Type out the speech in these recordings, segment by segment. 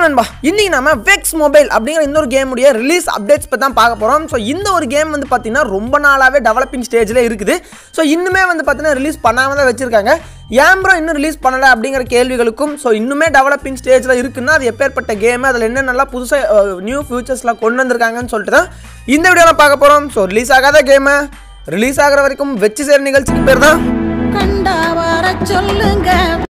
நண்பா இன்னைக்கு நாம வெக்ஸ் மொபைல் அப்படிங்கிற இன்னொரு கேம் உடைய ரிலீஸ் அப்டேட்ஸ் பத்தி தான் பார்க்க போறோம். ஸோ இந்த ஒரு கேம் வந்து பார்த்தீங்கன்னா ரொம்ப நாளாவே டெவலப்பிங் ஸ்டேஜ்ல இருக்குது. ஸோ இன்னுமே வந்து பார்த்தீங்கன்னா ரிலீஸ் பண்ணாம தான் வச்சிருக்காங்க. ஏன் ப்ரோ இன்னும் ரிலீஸ் பண்ணல அப்படிங்கிற கேள்விகளுக்கும் ஸோ இன்னுமே டெவலப்பிங் ஸ்டேஜ்ல இருக்குன்னா அது எப்பேற்பட்ட கேம், அதில் என்ன நல்லா புதுசாக நியூ ஃபியூச்சர்ஸ்லாம் கொண்டு வந்திருக்காங்கன்னு சொல்லிட்டு தான் இந்த வீடியோவில் பார்க்க போறோம். ஸோ ரிலீஸ் ஆகாத கேமை ரிலீஸ் ஆகிற வரைக்கும் வெச்சு சேர் நிகழ்ச்சிக்கு பேர் தான் கண்டா வர சொல்லுங்க.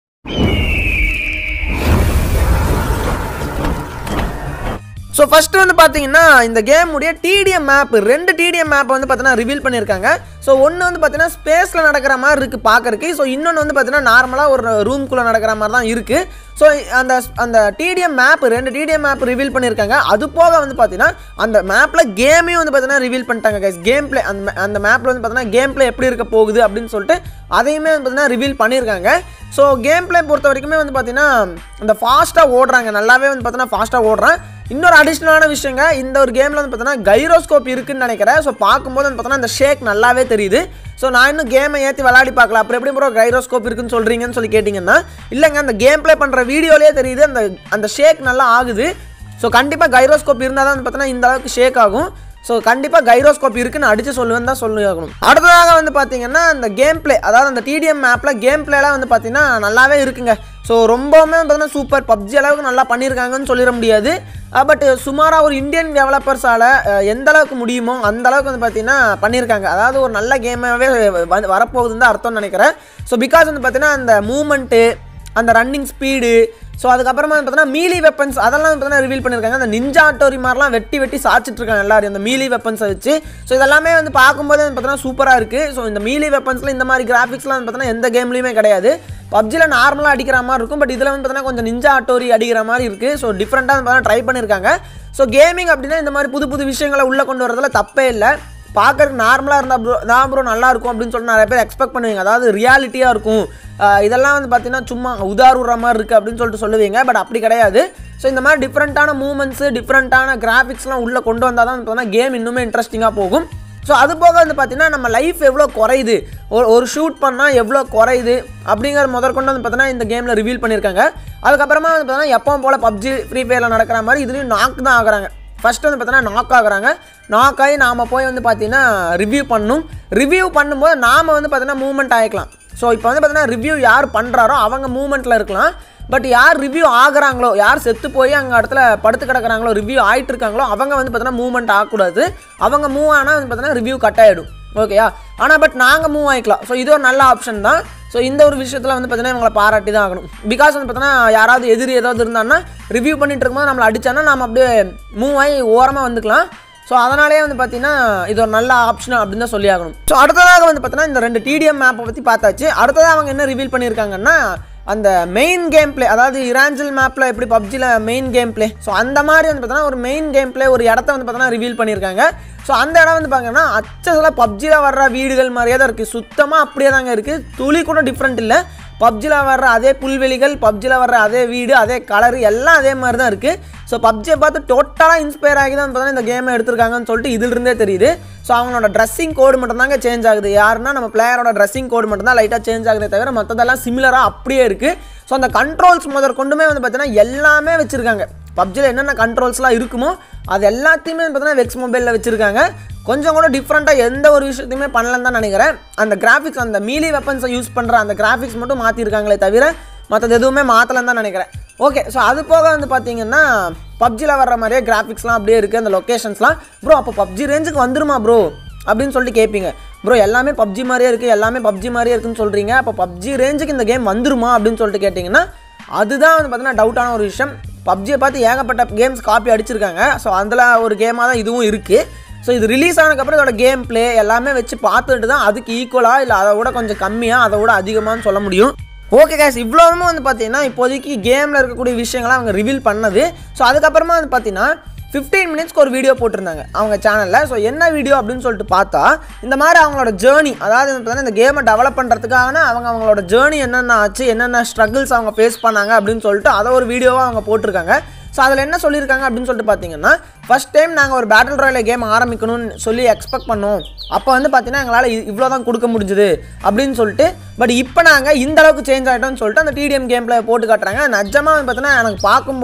ஸோ ஃபஸ்ட்டு வந்து பார்த்தீங்கன்னா இந்த கேமுடைய டிடிஎம் மேப், ரெண்டு டிடிஎம் மேப் வந்து பார்த்தீங்கன்னா ரிவீல் பண்ணியிருக்காங்க. ஸோ ஒன்று வந்து பார்த்தீங்கன்னா ஸ்பேஸில் நடக்கிற மாதிரி இருக்குது பார்க்கறக்கு. ஸோ இன்னொன்று வந்து பார்த்தீங்கன்னா நார்மலாக ஒரு ரூம்குள்ளே நடக்கிற மாதிரி தான் இருக்குது. ஸோ அந்த டிடிஎம் மேப், ரெண்டு டிடிஎம் மேப் ரிவீல் பண்ணியிருக்காங்க. அது போக வந்து பார்த்தீங்கன்னா அந்த மேப்பில் கேமையும் வந்து பார்த்தீங்கன்னா ரிவீல் பண்ணிட்டாங்க கைஸ். கேம் பிளே அந்த மேப்பில் வந்து பார்த்தீங்கன்னா கேம் பிளே எப்படி இருக்க போகுது அப்படின்னு சொல்லிட்டு அதையுமே வந்து பார்த்தீங்கன்னா ரிவீல் பண்ணியிருக்காங்க. ஸோ கேம் பிளே பொறுத்த வரைக்குமே வந்து பார்த்தீங்கன்னா இந்த ஃபாஸ்ட்டாக ஓடுறாங்க, நல்லாவே வந்து பார்த்தீங்கன்னா ஃபாஸ்ட்டாக ஓடுறான். இன்னொரு அடிஷ்னலான விஷயங்க, இந்த ஒரு கேமில் வந்து பார்த்தீங்கன்னா கைரோஸ்கோப் இருக்குன்னு நினைக்கிறேன். ஸோ பார்க்கும்போது வந்து பார்த்தீங்கன்னா இந்த ஷேக் நல்லாவே தெரியுது. ஸோ நான் இன்னும் கேமை ஏற்றி விளையாடி பார்க்கல, அப்புறம் எப்படி ப்ரோ கைரோஸ்கோப் இருக்குன்னு சொல்கிறீங்கன்னு சொல்லி கேட்டிங்கன்னா, இல்லைங்க அந்த கேம் ப்ளே பண்ணுற வீடியோலேயே தெரியுது அந்த ஷேக் நல்லா ஆகுது. ஸோ கண்டிப்பாக கைரோஸ்கோப் இருந்தால் தான் வந்து பார்த்தீங்கன்னா இந்த அளவுக்கு ஷேக் ஆகும். ஸோ கண்டிப்பாக கைரோஸ்கோப் இருக்குன்னு அடித்து சொல்லுவேன் தான் சொல்லணும். அடுத்ததாக வந்து பார்த்தீங்கன்னா இந்த கேம் பிளே, அதாவது அந்த டிடிஎம் மேப்பில் கேம் பிளேலாம் வந்து பார்த்தீங்கன்னா நல்லாவே இருக்குங்க. ஸோ ரொம்பவுமே பார்த்தீங்கன்னா சூப்பர், பப்ஜி அளவுக்கு நல்லா பண்ணியிருக்காங்கன்னு சொல்லிட முடியாது. பட் சுமாராக ஒரு இந்தியன் டெவலப்பர்ஸால் எந்த அளவுக்கு முடியுமோ அந்த அளவுக்கு வந்து பார்த்தீங்கன்னா பண்ணியிருக்காங்க. அதாவது ஒரு நல்ல கேமாகவே வரப்போகுதுன்னு தான் அர்த்தம்னு நினைக்கிறேன். ஸோ பிகாஸ் வந்து பார்த்தீங்கன்னா அந்த மூமெண்ட்டு, அந்த ரன்னிங் ஸ்பீடு, ஸோ அதுக்கப்புறமா வந்து பார்த்தீங்கன்னா மீலி வெப்பன்ஸ் அதெல்லாம் வந்து பார்த்தீங்கன்னா ரிவீல் பண்ணியிருக்காங்க. அந்த நிஞ்சா ஆட்டோரி மாதிரிலாம் வெட்டி சாச்சிட்டு இருக்காங்க எல்லாரும் அந்த மீலி வெப்பன்ஸை வச்சு. ஸோ இதெல்லாமே வந்து பார்க்கும்போது வந்து பார்த்தீங்கன்னா சூப்பராக இருக்குது. ஸோ இந்த மீலி வெப்பன்ஸில் இந்த மாதிரி கிராஃபிக்ஸ்லாம் வந்து பார்த்தீங்கன்னா எந்த கேம்லேயுமே கிடையாது. பப்ஜியில் நார்மலாக அடிக்கிற மாதிரி இருக்கும், பட் இதில் வந்து பார்த்தீங்கன்னா கொஞ்சம் நிஞ்சா ஆட்டோரி அடிக்கிற மாதிரி இருக்குது. ஸோ டிஃப்ரெண்ட்டாக வந்து பார்த்தீங்கன்னா ட்ரை பண்ணியிருக்காங்க. ஸோ கேமிங் அப்படின்னா இந்த மாதிரி புது விஷயங்களை உள்ளே கொண்டு வரதுல தப்பே இல்லை. பார்க்கறதுக்கு நார்மலாக இருந்தால் ப்ரோ நல்லாயிருக்கும் அப்படின்னு சொல்லிட்டு நிறைய பேர் எக்ஸ்பெக்ட் பண்ணுவீங்க. அதாவது ரியாலிட்டியாக இருக்கும், இதெல்லாம் வந்து பார்த்தீங்கன்னா சும்மா உதாரண மாதிரி இருக்குது அப்படின்னு சொல்லிட்டு சொல்லுவீங்க. பட் அப்படி கிடையாது. ஸோ இந்த மாதிரி டிஃப்ரெண்ட்டான மூமெண்ட்ஸு, டிஃப்ரெண்ட்டான கிராஃபிக்ஸ்லாம் உள்ளே கொண்டு வந்தால் தான் பார்த்தீங்கன்னா கேம் இன்னுமே இன்ட்ரெஸ்டிங்காக போகும். ஸோ அது போக வந்து பார்த்தீங்கன்னா நம்ம லைஃப் எவ்வளோ குறையுது, ஒரு ஷூட் பண்ணால் எவ்வளோ குறையுது அப்படிங்கிற முதற்கொண்டு வந்து பார்த்தீங்கன்னா இந்த கேமில் ரிவீல் பண்ணியிருக்காங்க. அதுக்கப்புறமா வந்து பார்த்தீங்கன்னா எப்பவும் போல் பப்ஜி ஃப்ரீ ஃபயரில் நடக்கிற மாதிரி இதுலேயும் நாக்கு தான் ஆகுறாங்க. ஃபஸ்ட்டு வந்து பார்த்தீங்கன்னா நாக் ஆகுறாங்க. நாக் ஆகி நாம் போய் வந்து பார்த்தீங்கன்னா ரிவ்யூ பண்ணும்போது நாம் வந்து பார்த்தீங்கன்னா மூவ்மெண்ட் ஆகிக்கலாம். ஸோ இப்போ வந்து பார்த்தீங்கன்னா ரிவ்யூ யார் பண்ணுறாரோ அவங்க மூவ்மெண்ட்டில் இருக்கலாம். பட் யார் ரிவ்யூ ஆகுறாங்களோ, யார் செத்து போய் அங்கே இடத்துல படுத்து கிடக்குறாங்களோ, ரிவ்யூ ஆகிட்டு இருக்காங்களோ அவங்க வந்து பார்த்தீங்கன்னா மூவ்மெண்ட் ஆகக்கூடாது. அவங்க மூவ் ஆனால் வந்து பார்த்தீங்கன்னா ரிவ்யூ கட் ஆகிடும். ஓகேயா? ஆனால் பட் நாங்கள் மூவ் ஆகிக்கலாம். ஸோ இது ஒரு நல்ல ஆப்ஷன் தான். ஸோ இந்த ஒரு விஷயத்தில் வந்து பார்த்தீங்கன்னா இவங்களை பாராட்டி தான் ஆகணும். பிகாஸ் வந்து பார்த்தீங்கன்னா யாராவது எதிரி ஏதாவது இருந்தாங்கன்னா ரிவ்யூ பண்ணிட்டு இருக்கும்போது நம்மளை அடித்தானா நம்ம அப்படியே மூவ் ஆகி ஓரமாக வந்துக்கலாம். ஸோ அதனாலே வந்து பார்த்தீங்கன்னா இது ஒரு நல்ல ஆப்ஷன் அப்படின்னு தான் சொல்லி ஆகணும். ஸோ அடுத்ததாக வந்து பார்த்தீங்கன்னா இந்த ரெண்டு டிடிஎம் மேப்பை பற்றி பார்த்தாச்சு. அடுத்ததாக அவங்க என்ன ரிவீல் பண்ணியிருக்காங்கன்னா அந்த மெயின் கேம் பிளே, அதாவது இராஞ்சல் மேப்பில் எப்படி பப்ஜியில் மெயின் கேம் பிளே, ஸோ அந்த மாதிரி வந்து பார்த்தீங்கன்னா ஒரு மெயின் கேம் பிளே ஒரு இடத்த வந்து பார்த்தீங்கன்னா ரிவீல் பண்ணியிருக்காங்க. ஸோ அந்த இடம் வந்து பார்த்தீங்கன்னா அச்சத்தில் பப்ஜியில் வர்ற வீடுகள் மாதிரியே தான் இருக்குது. சுத்தமாக அப்படியே தாங்க இருக்குது, துளி கூட டிஃப்ரெண்ட் இல்லை. பப்ஜியில் வர்ற அதே புல்வெளிகள், பப்ஜியில் வர்ற அதே வீடு, அதே கலரு எல்லாம் அதே மாதிரி தான் இருக்குது. ஸோ பப்ஜியை பார்த்து டோட்டலாக இன்ஸ்பயர் ஆகி தான் பார்த்தீங்கன்னா இந்த கேமை எடுத்திருக்காங்கன்னு சொல்லிட்டு இதிலிருந்தே தெரியுது. ஸோ அவங்களோட ட்ரெஸ்ஸிங் கோடு மட்டும்தாங்க சேஞ்ச் ஆகுது. யாருன்னா நம்ம பிளேயரோட ட்ரெஸ்ஸிங் கோடு மட்டும்தான் லைட்டாக சேஞ்ச் ஆகுதே தவிர மற்றதெல்லாம் சிமிலராக அப்படியே இருக்குது. ஸோ அந்த கண்ட்ரோல்ஸ் முதற்கொண்டுமே வந்து பார்த்தீங்கன்னா எல்லாமே வச்சுருக்காங்க. பப்ஜியில் என்னென்ன கண்ட்ரோல்ஸ்லாம் இருக்குமோ அது எல்லாத்தையுமே பார்த்தீங்கன்னா வெக்ஸ் மொபைலில் வச்சுருக்காங்க. கொஞ்சம் கூட டிஃப்ரெண்ட்டாக எந்த ஒரு விஷயத்தையுமே பண்ணலன்னு தான் நினைக்கிறேன். அந்த கிராஃபிக்ஸ், அந்த மீலி வெப்பன்ஸை யூஸ் பண்ணுற அந்த கிராஃபிக்ஸ் மட்டும் மாற்றிருக்காங்களே தவிர மற்றது எதுவுமே மாற்றலன்னு தான் நினைக்கிறேன். ஓகே, ஸோ அது போக வந்து பார்த்தீங்கன்னா பப்ஜியில் வர்ற மாதிரியே கிராஃபிக்ஸ்லாம் அப்படியே இருக்குது. அந்த லொக்கேஷன்ஸ்லாம் ப்ரோ அப்போ பப்ஜி ரேஞ்சுக்கு வந்துருமா ப்ரோ அப்படின்னு சொல்லிட்டு கேட்பீங்க. ப்ரோ எல்லாமே பப்ஜி மாதிரியே இருக்குது, எல்லாமே பப்ஜி மாதிரியே இருக்குன்னு சொல்கிறீங்க, அப்போ பப்ஜி ரேஞ்சுக்கு இந்த கேம் வந்துருமா அப்படின்னு சொல்லிட்டு கேட்டிங்கன்னா அதுதான் வந்து பார்த்தீங்கன்னா டவுட்டான ஒரு விஷயம். பப்ஜியை பார்த்து ஏகப்பட்ட கேம்ஸ் காப்பி அடிச்சிருக்காங்க. ஸோ அதில் ஒரு கேமாக தான் இதுவும் இருக்குது. ஸோ இது ரிலீஸ் ஆனதுக்கப்புறம் இதோட கேம் பிளே எல்லாமே வச்சு பார்த்துட்டு தான் அதுக்கு ஈக்குவலாக இல்லை அதை விட கொஞ்சம் கம்மியாக அதை விட அதிகமானு சொல்ல முடியும். ஓகே கேஸ், இவ்வளோவுமே வந்து பார்த்தீங்கன்னா இப்போதைக்கு கேமில் இருக்கக்கூடிய விஷயங்கள்லாம் அவங்க ரிவீல் பண்ணது. ஸோ அதுக்கப்புறமா வந்து பார்த்தீங்கன்னா 15 மினிட்ஸ்க்கு ஒரு வீடியோ போட்டிருந்தாங்க அவங்க சேனலில். ஸோ என்ன வீடியோ அப்படின்னு சொல்லிட்டு பார்த்தா இந்த மாதிரி அவங்களோட ஜேர்னி, அதாவது பார்த்தீங்கன்னா இந்த கேமை டெவலப் பண்ணுறதுக்கான அவங்களோட ஜேர்னி என்னென்ன ஆச்சு, என்னென்ன ஸ்ட்ரகிள்ஸ் அவங்க ஃபேஸ் பண்ணாங்க அப்படின்னு சொல்லிட்டு அதை ஒரு வீடியோவாக அவங்க போட்டிருக்காங்க. ஸோ அதில் என்ன சொல்லியிருக்காங்க அப்படின்னு சொல்லிட்டு பார்த்தீங்கன்னா, ஃபஸ்ட் டைம் நாங்கள் ஒரு பேட்டில் ராயல் கேம் ஆரம்பிக்கணும்னு சொல்லி எக்ஸ்பெக்ட் பண்ணோம். அப்போ வந்து பார்த்தீங்கன்னா எங்களால் இவ்வளோ தான் கொடுக்க முடிஞ்சுது அப்படின்னு சொல்லிட்டு, பட் இப்போ நாங்கள் இந்த அளவுக்கு சேஞ்ச் ஆகிட்டோம்னு சொல்லிட்டு அந்த டிடிஎம் கேமில் போட்டு காட்டுறாங்க. நிஜமாக வந்து பார்த்தீங்கன்னா எனக்கு பார்க்கும்போது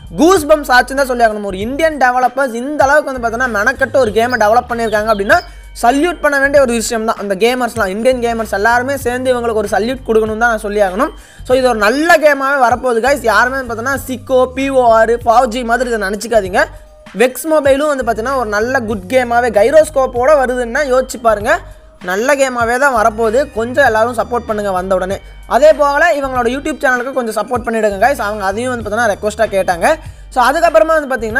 கூஸ் பம்ஸ் ஆச்சுன்னு தான் சொல்லி ஆகணும். ஒரு இந்தியன் டெவலப்பர்ஸ் இந்த அளவுக்கு வந்து பார்த்தீங்கன்னா மெனக்கட்டு ஒரு கேமை டெவலப் பண்ணியிருக்காங்க அப்படின்னா சல்யூட் பண்ண வேண்டிய ஒரு விஷயம் தான். அந்த கேமர்ஸ்லாம் இந்தியன் கேமர்ஸ் எல்லாருமே சேர்ந்து இவங்களுக்கு ஒரு சல்யூட் கொடுக்கணும் தான் நான் சொல்லி ஆகணும். ஸோ இது ஒரு நல்ல கேமாகவே வரப்போகுது கைஸ். யாருமே பார்த்தீங்கன்னா சிக்கோ POR FAUG மாதிரி இதை நினச்சிக்காதீங்க. வெக்ஸ் மொபைலும் வந்து பார்த்தீங்கன்னா ஒரு நல்ல குட் கேமாகவே கைரோஸ்கோப்போட வருதுன்னா யோசிச்சு பாருங்கள். நல்ல கேமாகவே தான் வரப்போகுது. கொஞ்சம் எல்லோரும் சப்போர்ட் பண்ணுங்கள் வந்த உடனே. அதே போல் இவங்களோட யூடியூப் சேனலுக்கு கொஞ்சம் சப்போர்ட் பண்ணிவிடுங்க கைஸ். அவங்க அதையும் வந்து பார்த்தீங்கன்னா ரெக்வஸ்ட்டாக கேட்டாங்க. ஸோ அதுக்கப்புறமா வந்து பார்த்திங்கன்னா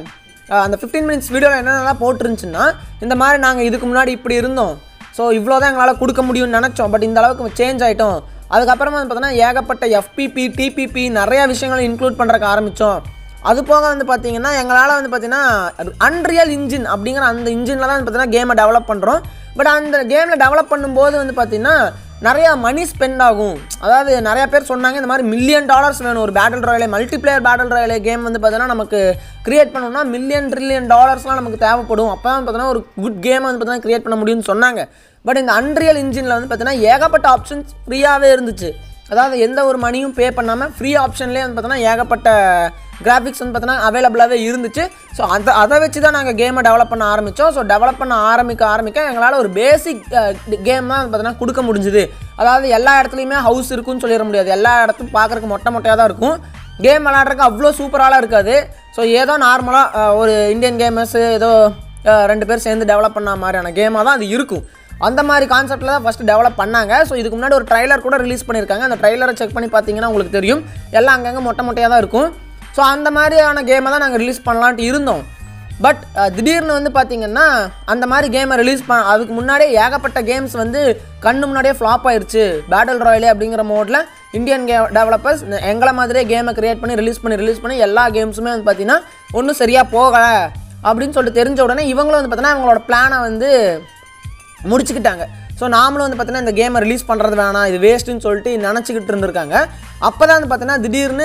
அந்த 15 மினிட்ஸ் வீடியோவில் என்னென்னலாம் போட்டுருந்துச்சுன்னா இந்த மாதிரி நாங்கள் இதுக்கு முன்னாடி இப்படி இருந்தோம், ஸோ இவ்வளோ தான் எங்களால் கொடுக்க முடியும்னு நினச்சோம், பட் இந்த அளவுக்கு சேஞ்ச் ஆகிட்டோம். அதுக்கப்புறமா வந்து பார்த்தீங்கன்னா ஏகப்பட்ட FPP TPP நிறையா விஷயங்களை இன்க்ளூட் பண்ணுறக்கு ஆரம்பித்தோம். அது போக வந்து பார்த்திங்கன்னா எங்களால் வந்து பார்த்திங்கன்னா அன்ரியல் இன்ஜின் அப்படிங்கிற அந்த இன்ஜினில் தான் வந்து பார்த்திங்கன்னா கேமை டெவலப் பண்ணுறோம். பட் அந்த கேமில் டெவலப் பண்ணும்போது வந்து பார்த்திங்கன்னா நிறையா மணி ஸ்பெண்ட் ஆகும். அதாவது நிறையா பேர் சொன்னாங்க இந்த மாதிரி $1 மில்லியன் வேணும் ஒரு battle royale multiplayer battle royale game வந்து பார்த்தீங்கன்னா நமக்கு கிரியேட் பண்ணணும்னா $1 மில்லியன் $1 ட்ரில்லியன் நமக்கு தேவைப்படும். அப்போ தான் பார்த்தீங்கன்னா ஒரு குட் கேமை வந்து பார்த்தீங்கன்னா கிரியேட் பண்ண முடியும்னு சொன்னாங்க. பட் இந்த அன்ரியல் இன்ஜினில் வந்து பார்த்தீங்கன்னா ஏகப்பட்ட ஆப்ஷன்ஸ் ஃப்ரீயாகவே இருந்துச்சு. அதாவது எந்த ஒரு மணியும் பே பண்ணாமல் ஃப்ரீ ஆப்ஷன்லேயே வந்து பார்த்தீங்கன்னா ஏகப்பட்ட கிராஃபிக்ஸ் வந்து பார்த்தீங்கன்னா அவைலபிளாகவே இருந்துச்சு. ஸோ அதை வச்சு தான் நாங்கள் கேமை டெவலப் பண்ண ஆரம்பித்தோம். ஸோ டெவலப் பண்ண ஆரம்பிக்க எங்களால் ஒரு பேசிக் கேம் தான் பார்த்தீங்கன்னா கொடுக்க முடிஞ்சுது. அதாவது எல்லா இடத்துலையுமே ஹவுஸ் இருக்குன்னு சொல்லிட முடியாது. எல்லா இடத்துக்கும் பார்க்குறக்கு மொட்டையாக தான் இருக்கும். கேம் விளாட்றதுக்கு அவ்வளோ சூப்பராலாம் இருக்காது. ஸோ ஏதோ நார்மலாக ஒரு இந்தியன் கேமர்ஸு ஏதோ 2 பேர் சேர்ந்து டெவலப் பண்ண மாதிரியான கேமாக தான் அது இருக்கும். அந்த மாதிரி கான்செப்ட்டில் தான் ஃபஸ்ட்டு டெவலப் பண்ணாங்க. ஸோ இதுக்கு முன்னாடி ஒரு ட்ரைலர் கூட ரிலீஸ் பண்ணியிருக்காங்க. அந்த ட்ரைலரை செக் பண்ணி பார்த்தீங்கன்னா உங்களுக்கு தெரியும் எல்லாம் அங்கங்கே மொட்டையாக தான் இருக்கும். ஸோ அந்த மாதிரியான கேமை தான் நாங்கள் ரிலீஸ் பண்ணலான்ட்டு இருந்தோம். பட் திடீர்னு வந்து பார்த்திங்கன்னா அந்த மாதிரி கேமை ரிலீஸ் அதுக்கு முன்னாடியே ஏகப்பட்ட கேம்ஸ் வந்து கண்ணு முன்னாடியே ஃப்ளாப் ஆயிடுச்சு. பேட்டில் ராயலே அப்படிங்கிற மோடில் இந்தியன் டெவலப்பர்ஸ் எங்களை மாதிரியே கேமை க்ரியேட் பண்ணி ரிலீஸ் பண்ணி எல்லா கேம்ஸுமே வந்து பார்த்திங்கன்னா ஒன்றும் சரியாக போகலை அப்படின்னு சொல்லிட்டு தெரிஞ்ச உடனே இவங்களும் வந்து பார்த்தீங்கன்னா அவங்களோட பிளானை வந்து முடிச்சுக்கிட்டாங்க. ஸோ நாமளும் வந்து பார்த்தீங்கன்னா இந்த கேமை ரிலீஸ் பண்ணுறது வேணாம், இது வேஸ்ட்டுன்னு சொல்லிட்டு நினச்சிக்கிட்டு இருந்திருக்காங்க. அப்போ தான் வந்து பார்த்தீங்கன்னா திடீர்னு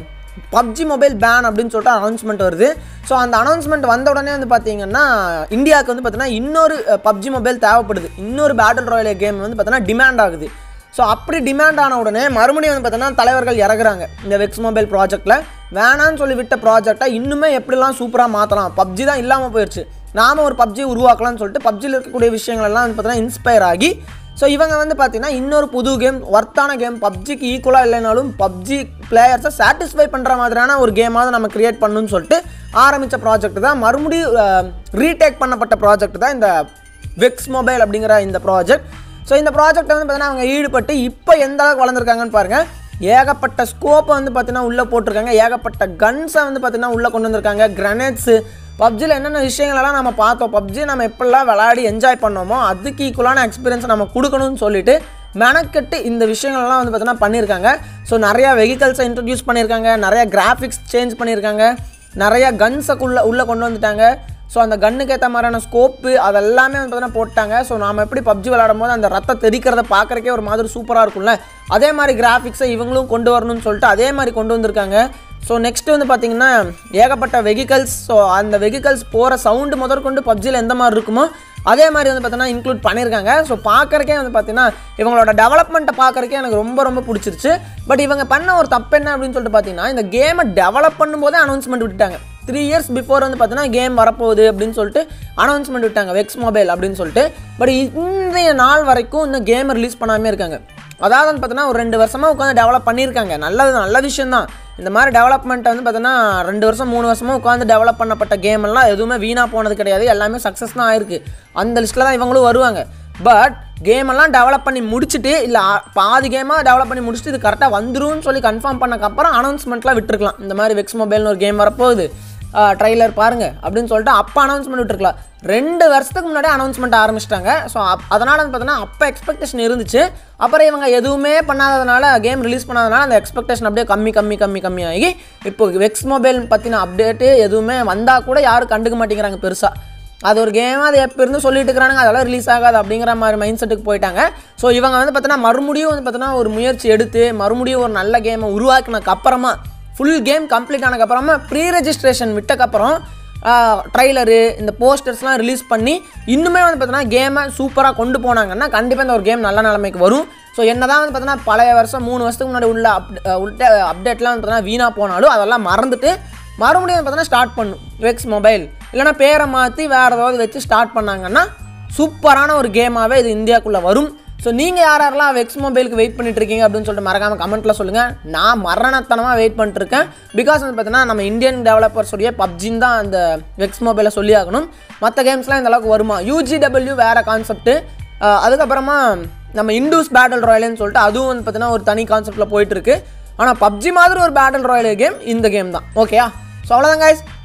PUBG மொபைல் பேன் அப்படின்னு சொல்லிட்டு அனௌன்ஸ்மெண்ட் வருது. ஸோ அந்த அனௌன்ஸ்மெண்ட் வந்த உடனே வந்து பார்த்தீங்கன்னா இந்தியாவுக்கு வந்து பார்த்தீங்கன்னா இன்னொரு PUBG மொபைல் தேவைப்படுது. இன்னொரு பேட்டில் ராயலே கேம் வந்து பார்த்தீங்கன்னா டிமாண்ட் ஆகுது. ஸோ அப்படி டிமாண்ட் ஆன உடனே மறுபடியும் வந்து பார்த்தீங்கன்னா தலைவர்கள் இறங்குறாங்க. இந்த வெக்ஸ் மொபைல் ப்ராஜெக்டில் வேணான்னு சொல்லி விட்ட ப்ராஜெக்டை இன்னுமே எப்படிலாம் சூப்பராக மாற்றலாம், PUBG தான் இல்லாமல் போயிடுச்சு, நாம ஒரு PUBG உருவாக்கலாம்னு சொல்லிட்டு PUBGயில் இருக்கக்கூடிய விஷயங்கள் எல்லாம் வந்து பார்த்தீங்கன்னா இன்ஸ்பயர் ஆகி ஸோ இவங்க வந்து பார்த்தீங்கன்னா இன்னொரு புது கேம் ஒர்த்தான கேம் PUBGக்கு ஈக்குவலாக இல்லைனாலும் PUBG பிளேயர்ஸை சாட்டிஸ்ஃபை பண்ணுற மாதிரியான ஒரு கேமாவது நம்ம கிரியேட் பண்ணணும்னு சொல்லிட்டு ஆரம்பித்த ப்ராஜெக்ட் தான் மறுபடியும் ரீடேக் பண்ணப்பட்ட ப்ராஜெக்ட் தான் இந்த வெக்ஸ் மொபைல் அப்படிங்கிற இந்த ப்ராஜெக்ட். ஸோ இந்த ப்ராஜெக்டை வந்து பார்த்தீங்கன்னா அவங்க ஈடுபட்டு இப்போ எந்த அளவுக்கு வளர்ந்துருக்காங்கன்னு பாருங்கள். ஏகப்பட்ட ஸ்கோப்பை வந்து பார்த்தீங்கன்னா உள்ளே போட்டிருக்காங்க. ஏகப்பட்ட கன்ஸை வந்து பார்த்தீங்கன்னா உள்ளே கொண்டு வந்திருக்காங்க. கிரனேட்ஸு PUBGயில் என்னென்ன விஷயங்களெல்லாம் நம்ம பார்த்தோம், PUBG நம்ம எப்படிலாம் விளையாடி என்ஜாய் பண்ணோமோ அதுக்கு ஈக்குவலான எக்ஸ்பீரியன்ஸை நம்ம கொடுக்கணும்னு சொல்லிட்டு மெனக்கெட்டு இந்த விஷயங்கள்லாம் வந்து பார்த்தீங்கன்னா பண்ணியிருக்காங்க. ஸோ நிறையா வெஹிக்கல்ஸை இன்ட்ரடியூஸ் பண்ணியிருக்காங்க, நிறையா கிராஃபிக்ஸ் சேஞ்ச் பண்ணியிருக்காங்க, நிறையா கன்ஸை உள்ளே கொண்டு வந்துட்டாங்க. ஸோ அந்த கன்னுக்கு ஏற்ற மாதிரியான ஸ்கோப்பு அதெல்லாமே வந்து பார்த்தீங்கன்னா போட்டாங்க. ஸோ நாம் எப்படி PUBG விளையாடும் போது அந்த ரத்தம் தெரிக்கிறத பார்க்குறக்கே ஒரு மாதிரி சூப்பராக இருக்கும்ல, அதே மாதிரி கிராஃபிக்ஸை இவங்களும் கொண்டு வரணும்னு சொல்லிட்டு அதே மாதிரி கொண்டு வந்திருக்காங்க. ஸோ நெக்ஸ்ட்டு வந்து பார்த்திங்கன்னா ஏகப்பட்ட வெஹிக்கல்ஸ், ஸோ அந்த வெஹிக்கல்ஸ் போகிற சவுண்டு முதற்கொண்டு PUBGயில் எந்த மாதிரி இருக்குமோ அதே மாதிரி வந்து பார்த்தீங்கன்னா இன்க்ளூட் பண்ணியிருக்காங்க. ஸோ பார்க்குறக்கே வந்து பார்த்தீங்கன்னா இவங்களோட டெவலப்மெண்ட்டை பார்க்குறக்கே எனக்கு ரொம்ப பிடிச்சிருச்சு. பட் இவங்க பண்ண ஒரு தப்பு என்ன அப்படின்னு சொல்லிட்டு பார்த்தீங்கன்னா இந்த கேமை டெவலப் பண்ணும்போதே அனௌன்ஸ்மெண்ட் விட்டுட்டாங்க. 3 இயர்ஸ் பிஃபோர் வந்து பார்த்தீங்கன்னா கேம் வரப்போகுது அப்படின்னு சொல்லிட்டு அனௌன்ஸ்மெண்ட் விட்டாங்க வெக்ஸ் மொபைல் அப்படின்னு சொல்லிட்டு. பட் இன்றைய நாள் வரைக்கும் இந்த கேமை ரிலீஸ் பண்ணாமே இருக்காங்க. அதாவது வந்து பார்த்தீங்கன்னா ஒரு 2 வருஷமாக உட்காந்து டெவலப் பண்ணியிருக்காங்க. நல்ல விஷயம் தான். இந்த மாதிரி டெவலப்மெண்ட்டை வந்து பார்த்தீங்கன்னா 2 வருஷம் 3 வருஷமாக உட்காந்து டெவலப் பண்ணப்பட்ட கேம் எல்லாம் எதுவுமே வீணாக போனது கிடையாது, எல்லாமே சக்ஸஸ் தான் ஆயிருக்கு. அந்த லிஸ்ட்டில் தான் இவங்களும் வருவாங்க. பட் கேமெல்லாம் டெவலப் பண்ணி முடிச்சுட்டு இல்லை பாதி கேமாக டெவலப் பண்ணி முடிச்சுட்டு இது கரெக்டாக வந்துரும்னு சொல்லி கன்ஃபார்ம் பண்ணக்கப்புறம் அனௌன்ஸ்மெண்ட்லாம் விட்டுருக்கலாம். இந்த மாதிரி வெக்ஸ் மொபைல்னு ஒரு கேம் வரப்போகுது, ட்ரைலர் பாருங்கள் அப்படின்னு சொல்லிட்டு அப்போ அனௌன்ஸ்மெண்ட் விட்டுருக்கலாம். 2 வருஷத்துக்கு முன்னாடி அனௌன்ஸ்மெண்ட் ஆரம்பிச்சிட்டாங்க. ஸோ அதனால் வந்து பார்த்தீங்கன்னா அப்போ எக்ஸ்பெக்டேஷன் இருந்துச்சு. அப்புறம் இவங்க எதுவுமே பண்ணாததுனால கேம் ரிலீஸ் பண்ணாததுனால அந்த எக்ஸ்பெக்டேஷன் அப்படியே கம்மியாகி இப்போ வெக்ஸ் மொபைல் பற்றின அப்டேட்டு எதுவுமே வந்தால் கூட யாரும் கண்டுக்க மாட்டேங்கிறாங்க பெருசாக. அது ஒரு கேமாக அது எப்போ இருந்து சொல்லிட்டு இருக்கிறாங்க, அதெல்லாம் ரிலீஸ் ஆகாது அப்படிங்கிற மாதிரி மைண்ட் செட்டுக்கு போயிட்டாங்க. ஸோ இவங்க வந்து பார்த்தீங்கன்னா மறுபடியும் வந்து பார்த்தீங்கன்னா ஒரு முயற்சி எடுத்து மறுபடியும் ஒரு நல்ல கேமை உருவாக்கினதுக்கப்புறமா ஃபுல் கேம் கம்ப்ளீட் ஆனதுக்கப்புறமா ப்ரீ ரெஜிஸ்ட்ரேஷன் விட்டக்கப்புறம் ட்ரைலரு இந்த போஸ்டர்ஸ்லாம் ரிலீஸ் பண்ணி இன்னுமே வந்து பார்த்தீங்கன்னா கேமை சூப்பராக கொண்டு போனாங்கன்னா கண்டிப்பாக இந்த ஒரு கேம் நல்ல நிலைமைக்கு வரும். ஸோ என்ன தான் வந்து பார்த்தீங்கன்னா பழைய வருஷம் 3 வருஷத்துக்கு முன்னாடி உள்ள அப்டேட்லாம் வந்து பார்த்தீங்கன்னா வீணாக போனாலும் அதெல்லாம் மறந்துட்டு மறுபடியும் பார்த்தீங்கன்னா ஸ்டார்ட் பண்ணும் வெக்ஸ் மொபைல், இல்லைனா பேரை மாற்றி வேறு ஏதாவது வச்சு ஸ்டார்ட் பண்ணாங்கன்னா சூப்பரான ஒரு கேமாகவே இது இந்தியாவுக்குள்ளே வரும். ஸோ நீங்கள் யாரெல்லாம் வெக்ஸ் மொபைலுக்கு வெயிட் பண்ணிட்டு இருக்கீங்க அப்படின்னு சொல்லிட்டு மறக்காமல் கமெண்ட்டில் சொல்லுங்கள். நான் மரணத்தனமாக வெயிட் பண்ணிட்டுருக்கேன். பிகாஸ் வந்து பார்த்தீங்கன்னா நம்ம இந்தியன் டெவலப்பர்ஸுடைய பப்ஜின்னு தான் அந்த வெக்ஸ் மொபைலை சொல்லி ஆகணும். மற்ற கேம்ஸ்லாம் இந்த அளவுக்கு வருமா? UGW வேறு கான்செப்ட்டு, அதுக்கப்புறமா நம்ம இண்டூஸ் பேட்டில் ராயல்னு சொல்லிட்டு அதுவும் வந்து பார்த்தீங்கன்னா ஒரு தனி கான்செப்ட்டில் போயிட்டுருக்கு. ஆனால் பப்ஜி மாதிரி ஒரு பேட்டில் ராயல் கேம் இந்த கேம் தான். ஓகேயா? ஸோ அவ்வளோதான் கைஸ்.